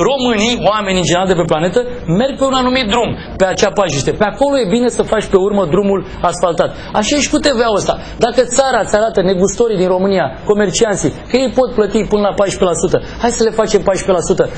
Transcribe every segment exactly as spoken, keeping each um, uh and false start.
românii, oamenii în general de pe planetă, merg pe un anumit drum, pe acea pajiște. Pe acolo e bine să faci pe urmă drumul asfaltat. Așa e și cu T V-ul ăsta. Dacă țara îți arată negustorii din România, comercianții, că ei pot plăti până la paisprezece la sută, hai să le facem paisprezece la sută.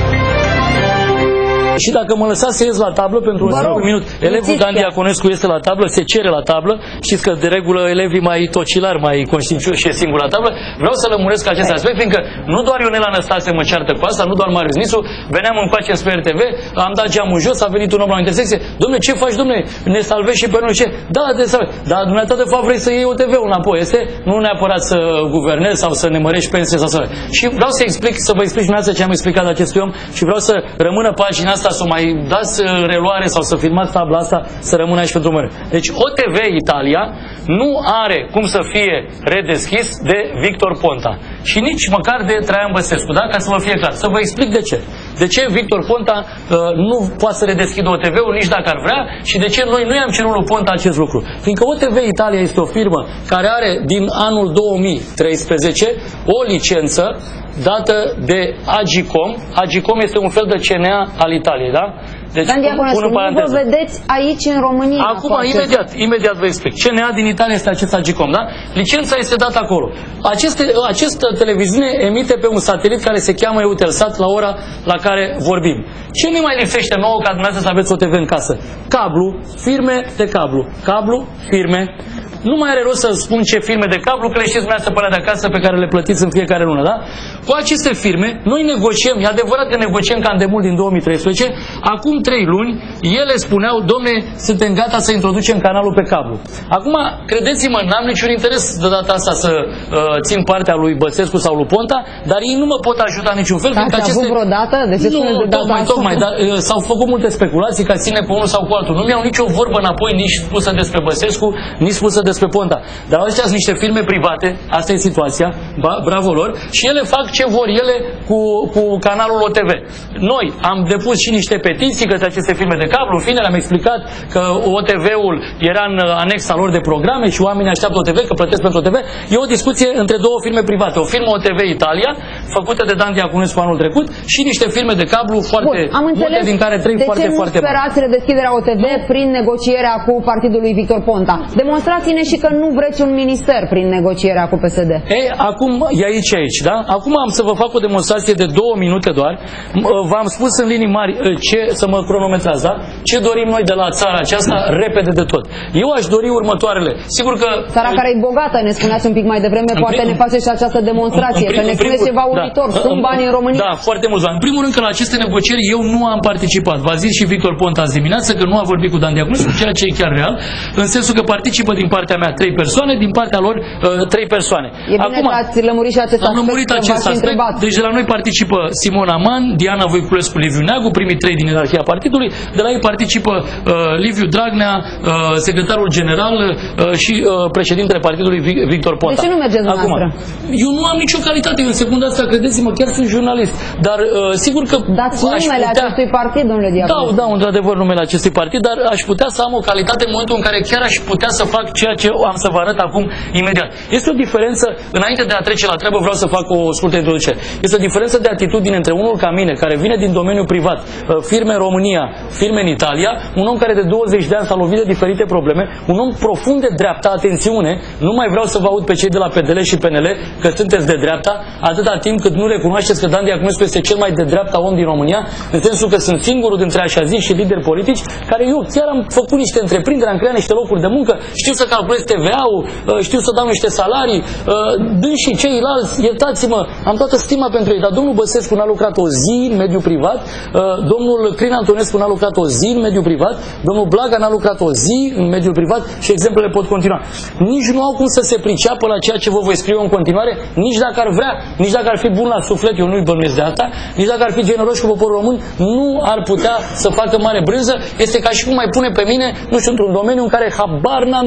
Și dacă mă lăsați să ies la tablă pentru un singur minut, elevul Dan Diaconescu este la tablă, se cere la tablă, știți că de regulă elevii mai tocilari, mai conștiincioși și e singur la tablă, vreau să lămuresc acest aspect, fiindcă nu doar Ionela Năstase mă ceartă cu asta, nu doar Marius Nisu, veneam în pace spre R T V, am dat geamul jos, a venit un om la intersecție, dom'le, ce faci, dom'le, ne salvezi și pe noi, ce? Da, te salvezi, dar dumneata de fapt vrei să iei O T V-ul înapoi, este nu neapărat să guvernezi sau să ne mărești pensie sau să... Și vreau să explic, să vă explic dumneavoastră ce am explicat acestui om și vreau să rămână pagina asta, să o mai dați reluare sau să filmați tabla asta, să rămână aici pentru mână. Deci O T V Italia nu are cum să fie redeschis de Victor Ponta și nici măcar de Traian Băsescu, da? Ca să vă fie clar. Să vă explic de ce. De ce Victor Ponta uh, nu poate să redeschidă O T V-ul nici dacă ar vrea și de ce noi nu i-am cerut lui Ponta acest lucru. Fiindcă O T V Italia este o firmă care are din anul două mii treisprezece o licență dată de Agicom. Agicom este un fel de C N A al Italiei, da? Deci, Dan Diaconescu, nu vă vedeți aici în România? Acum, imediat, imediat vă explic. C N A din Italia este acest Agicom, da? Licența este dată acolo. Aceste, această televiziune emite pe un satelit care se cheamă Eutelsat la ora la care vorbim. Ce ne mai lipsește nouă ca dumneavoastră să aveți O T V în casă? Cablu, firme de cablu. Cablu, firme. Nu mai are rost să spun ce firme de cablu, că le știți dumneavoastră pe alea de acasă pe care le plătiți în fiecare lună, da? Cu aceste firme, noi negociem, e adevărat că negociem ca îndemult din două mii treisprezece, acum trei luni, ele spuneau, domne, suntem gata să introducem canalul pe cablu. Acum, credeți-mă, n-am niciun interes de data asta să uh, țin partea lui Băsescu sau lui Ponta, dar ei nu mă pot ajuta în niciun fel. Ați aceste... avut vreodată? De ce nu, de tocmai, tocmai, dar uh, s-au făcut multe speculații ca ține pe unul sau cu altul. Nu mi-au nicio vorbă înapoi, nici spusă despre Băsescu, nici spusă despre Ponta. Dar astea sunt niște firme private, asta e situația, bravo lor, și ele fac ce vor ele cu, cu canalul O T V. Noi am depus și niște petiții către aceste firme de cablu, în fine le-am explicat că O T V-ul era în anexa lor de programe și oamenii așteaptă O T V, că plătesc pentru O T V. E o discuție între două firme private, o firmă O T V Italia, făcută de Dan Diaconescu anul trecut, și niște firme de cablu foarte Bun, am înțeles. multe, din care trei de foarte, ce foarte nu sperați redeschiderea O T V prin negocierea cu partidul lui Victor Ponta? Demonstrați-ne și că nu vreți un minister prin negocierea cu P S D. Ei, acum, e aici, aici, da? Acum am să vă fac o demonstrație de două minute doar. V-am spus în linii mari ce, să mă cronometrați, da? Ce dorim noi de la țara aceasta, repede de tot. Eu aș dori următoarele. Sigur că... Țara care e bogată, ne spuneați un pic mai devreme, în poate prim... ne face și această demonstrație, că ne spuneți ceva uritor, da, sunt bani în România. Da, foarte mulți bani. În primul rând că la aceste negocieri eu nu am participat. V-a zis și Victor Ponta azi dimineață că nu a vorbit cu Dan Diaconescu, ceea ce e chiar real, în sensul că participă din partea mea trei persoane, din partea lor uh, trei persoane. E bine Acum, că ați lămurit și acest am lămurit aspect, acest aspect. Deci de la noi participă Simona Man, Diana Voiculescu, Liviu Neagu, primii trei din ierarhia partidului. De la ei participă uh, Liviu Dragnea, uh, secretarul general uh, și uh, președintele partidului Victor Ponta. De ce nu mergeți dumneavoastră? Eu nu am nicio calitate, în secunda asta, credeți-mă, chiar sunt jurnalist. Dar uh, sigur că dați numele putea... acestui partid, domnule Diaconescu. Da, da, într-adevăr numele acestui partid, dar aș putea să am o calitate în momentul în care chiar aș putea să fac ceea ce am să vă arăt acum imediat. Este o diferență, înainte de a trece la treabă, vreau să fac o scurtă introducere. Este o diferență de atitudine între unul ca mine, care vine din domeniul privat, firme în România, firme în Italia, un om care de douăzeci de ani s-a lovit de diferite probleme, un om profund de dreapta, atențiune, nu mai vreau să vă aud pe cei de la P D L și P N L că sunteți de dreapta, atâta timp cât nu recunoașteți că Dan Diaconescu este cel mai de dreapta om din România, în sensul că sunt singurul dintre așa zis și lideri politici, care eu chiar am făcut niște întreprinderi, am creat niște locuri de muncă, știu să calculez T V A-ul, știu să dau niște salarii, dâns și ceilalți, iertați-mă, am toată stima pentru ei, dar domnul Băsescu n-a lucrat o zi în mediul privat, domnul Crin Antonescu n-a lucrat o zi în mediul privat, domnul Blaga n-a lucrat o zi în mediul privat și exemplele pot continua. Nici nu au cum să se priceapă la ceea ce vă voi scrie în continuare, nici dacă ar vrea, nici dacă ar fi bun la suflet, eu nu-i bănuiesc de asta, nici dacă ar fi generoși cu poporul român, nu ar putea să facă mare brânză. Este ca și cum mai pune pe mine, nu știu, într-un domeniu în care habar n-am de nimic.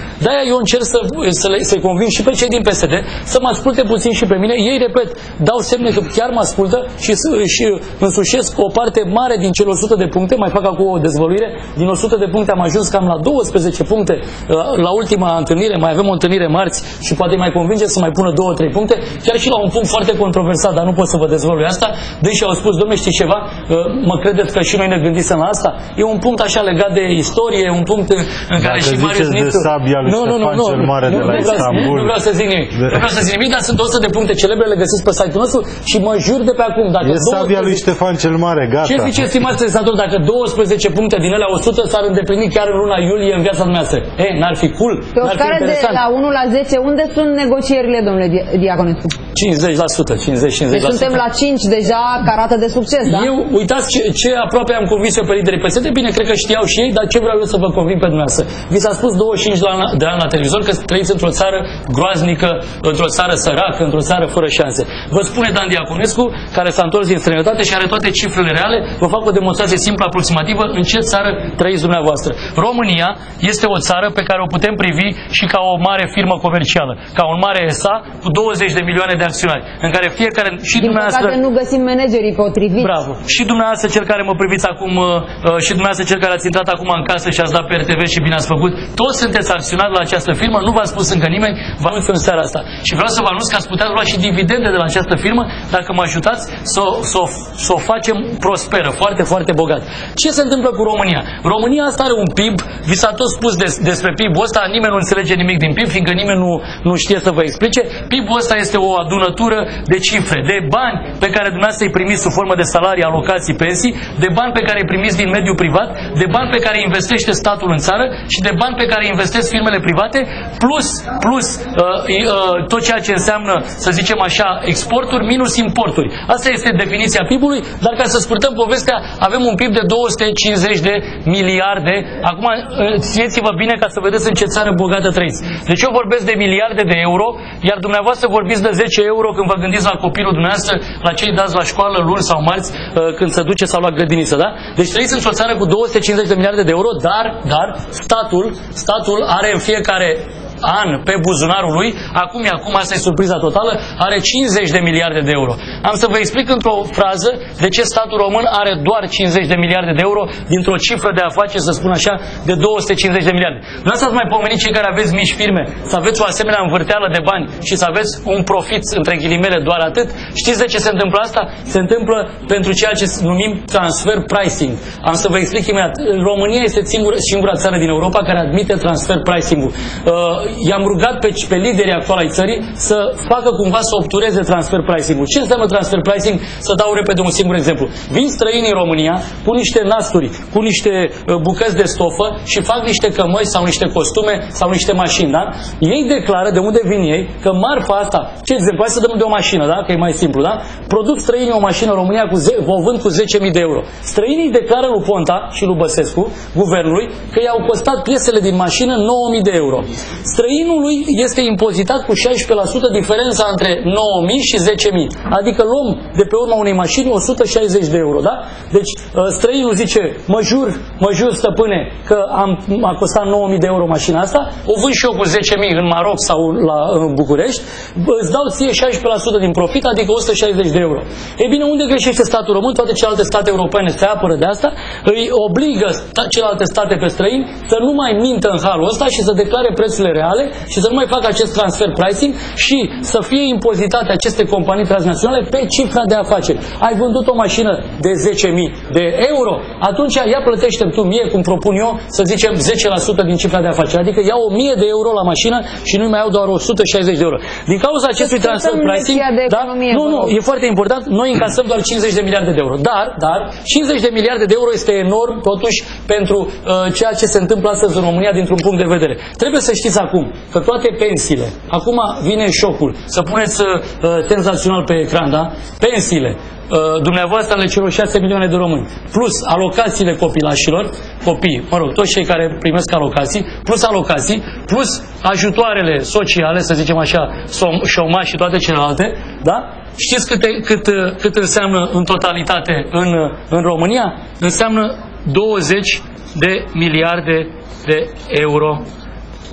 De-aia eu încerc să, să le, să-i conving și pe cei din P S D să mă asculte puțin și pe mine. Ei, repet, dau semne că chiar mă ascultă și, și însușesc o parte mare din cele o sută de puncte. Mai fac acum o dezvăluire. Din o sută de puncte am ajuns cam la douăsprezece puncte la ultima întâlnire. Mai avem o întâlnire marți și poate mai convinge să mai pună două trei puncte. Chiar și la un punct foarte controversat, dar nu pot să vă dezvălui asta. Deși au spus, dom'le, știi ceva? Mă credeți că și noi ne gândisem la asta? E un punct așa legat de istorie, un punct în, în care și Marius Nicu... Nu, nu, nu, nu, cel mare de la Istanbul. Nu vreau să zic nimic. Nu vreau să zic nimic, dar sunt o sută de puncte celebre, le găsiți pe site-ul nostru și mă jur de pe acum. Dacă e sabia lui Ștefan cel Mare, gata. Ce ziceți, stimați telespectatori, dacă douăsprezece puncte din alea o sută s-ar îndeplini chiar în luna iulie în viața dumneavoastră? Eh, n-ar fi cool? Pe o scară de la unu la zece, unde sunt negocierile, domnule Diaconescu? cincizeci la sută, cincizeci cincizeci la sută. Deci suntem la cinci deja, ca rată de succes, da? Eu, uitați ce, ce aproape am convins eu pe liderii P S D, bine, cred că știau și ei, dar ce vreau eu să vă convin pe dumneavoastră? Vi s-a spus douăzeci și cinci de ani la televizor că trăiți într-o țară groaznică, într-o țară săracă, într-o țară fără șanse. Vă spune Dan Diaconescu, care s-a întors din străinătate și are toate cifrele reale, vă fac o demonstrație simplă, aproximativă, în ce țară trăiți dumneavoastră. România este o țară pe care o putem privi și ca o mare firmă comercială, ca un mare S A cu douăzeci de milioane de acționari, în care fiecare și din dumneavoastră... păcate nu găsim managerii potriviți. Bravo. Și dumneavoastră, cel care mă priviți acum, și dumneavoastră, cel care ați intrat acum în casă și ați dat pe R T V și bine ați făcut, toți sunteți acționari la această firmă, nu v-a spus încă nimeni, vă anunț în seara asta. Și vreau să vă anunț că ați putea lua și dividende de la această firmă dacă mă ajutați să, să, să o facem prosperă, foarte, foarte bogat. Ce se întâmplă cu România? România asta are un P I B, vi s-a tot spus des, despre P I B-ul ăsta, nimeni nu înțelege nimic din P I B, fiindcă nimeni nu, nu știe să vă explice. P I B-ul ăsta este o adunătură de cifre, de bani pe care dumneavoastră îi primiți sub formă de salarii, alocații, pensii, de bani pe care îi primiți din mediul privat, de bani pe care investește statul în țară și de bani pe care investesc firmele private, plus, plus uh, uh, tot ceea ce înseamnă, să zicem așa, exporturi minus importuri. Asta este definiția P I B-ului, dar ca să scurtăm povestea, avem un P I B de două sute cincizeci de miliarde. Acum, țineți-vă bine ca să vedeți în ce țară bogată trăiți. Deci eu vorbesc de miliarde de euro, iar dumneavoastră vorbiți de zece euro când vă gândiți la copilul dumneavoastră, la cei dați la școală luni sau marți, când se duce sau la grădiniță, da? Deci trăiți într-o țară cu două sute cincizeci de miliarde de euro, dar, dar statul, statul are în fiecare an pe buzunarul lui, acum e acum, asta e surpriza totală, are cincizeci de miliarde de euro. Am să vă explic într-o frază de ce statul român are doar cincizeci de miliarde de euro dintr-o cifră de afaceri, să spun așa, de două sute cincizeci de miliarde. Nu ați mai pomenit cei care aveți mici firme, să aveți o asemenea învârteală de bani și să aveți un profit, între ghilimele, doar atât? Știți de ce se întâmplă asta? Se întâmplă pentru ceea ce numim transfer pricing. Am să vă explic imediat. România este singura, singura țară din Europa care admite transfer pricing-ul. Uh, I-am rugat pe, pe liderii actuali ai țării să facă cumva să obtureze transfer pricing-ul. Ce înseamnă transfer pricing? Să dau repede un singur exemplu. Vin străini în România cu niște nasturi, cu niște uh, bucăți de stofă și fac niște cămăși sau niște costume sau niște mașini, da? Ei declară de unde vin ei că marfa asta, ce exemplu, hai să dăm de o mașină, da? Că e mai simplu, da? Produc străinii o mașină în România cu o vând cu zece mii de euro. Străinii declară lui Ponta și lui Băsescu, guvernului, că i-au costat piesele din mașină nouă mii de euro. Străinului este impozitat cu șaisprezece la sută diferența între nouă mii și zece mii. Adică luăm de pe urma unei mașini o sută șaizeci de euro, da? Deci străinul zice, mă jur, mă jur stăpâne că am, a costat nouă mii de euro mașina asta, o vând și eu cu zece mii în Maroc sau la în București, îți dau ție șaisprezece la sută din profit, adică o sută șaizeci de euro. Ei bine, unde greșește statul român? Toate celelalte state europene se apără de asta, îi obligă celelalte state pe străini să nu mai mintă în halul ăsta și să declare prețurile reale și să nu mai facă acest transfer pricing și să fie impozitate aceste companii transnaționale pe cifra de afaceri. Ai vândut o mașină de zece mii de euro, atunci ea plătește tu mie, cum propun eu, să zicem zece la sută din cifra de afaceri. Adică iau o mie de euro la mașină și nu mai iau doar o sută șaizeci de euro. Din cauza acestui transfer pricing, da? Nu, nu, e foarte important, noi încasăm doar cincizeci de miliarde de euro. Dar, dar, cincizeci de miliarde de euro este enorm, totuși, pentru uh, ceea ce se întâmplă astăzi în România dintr-un punct de vedere. Trebuie să știți acum că toate pensiile, acum vine șocul, să puneți uh, senzațional pe ecran, da? Pensiile, uh, dumneavoastră ale celor șase milioane de români, plus alocațiile copilașilor, copii, mă rog, toți cei care primesc alocații, plus alocații, plus ajutoarele sociale, să zicem așa, șomaj și toate celelalte, da? Știți câte, cât, cât înseamnă în totalitate în, în România? Înseamnă douăzeci de miliarde de euro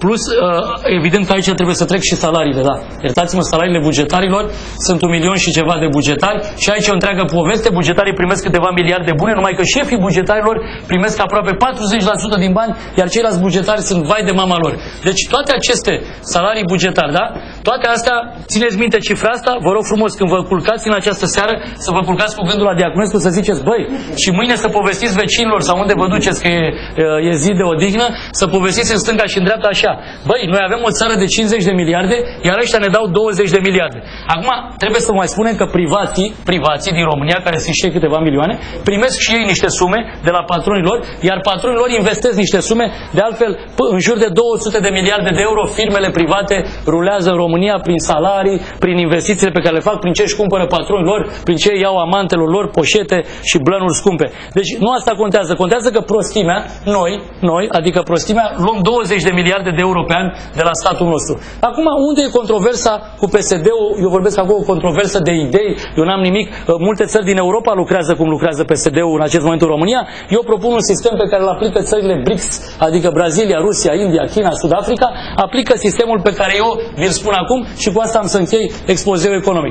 plus, evident că aici trebuie să trec și salariile, da. Iertați-mă, salariile bugetarilor sunt un milion și ceva de bugetari și aici e o întreagă poveste. Bugetarii primesc câteva miliarde bune, numai că șefii bugetarilor primesc aproape patruzeci la sută din bani, iar ceilalți bugetari sunt vai de mama lor. Deci toate aceste salarii bugetari, da? Toate astea, țineți minte cifra asta, vă rog frumos, când vă culcați în această seară, să vă culcați cu gândul la Diaconescu, să ziceți, băi, și mâine să povestiți vecinilor sau unde vă duceți că e, e zi de odihnă, să povestiți în stânga și în dreapta așa. Băi, noi avem o țară de cincizeci de miliarde, iar ăștia ne dau douăzeci de miliarde. Acum, trebuie să mai spunem că privații, privații din România, care sunt și ei câteva milioane, primesc și ei niște sume de la patronii lor, iar patronii lor investesc niște sume, de altfel, în jur de două sute de miliarde de euro, firmele private rulează în România prin salarii, prin investițiile pe care le fac, prin ce își cumpără patronii lor, prin ce iau amantelor lor poșete și blănuri scumpe. Deci nu asta contează, contează că prostimea, noi, noi, adică prostimea, luăm douăzeci de miliarde de euro pe an de la statul nostru. Acum, unde e controversa cu P S D-ul? Eu vorbesc acum o controversă de idei, eu n-am nimic. Multe țări din Europa lucrează cum lucrează P S D-ul în acest moment în România. Eu propun un sistem pe care îl aplică țările B R I C S, adică Brazilia, Rusia, India, China, Sud-Africa, aplică sistemul pe care eu vi-l spun acum și cu asta am să închei expozeul economic.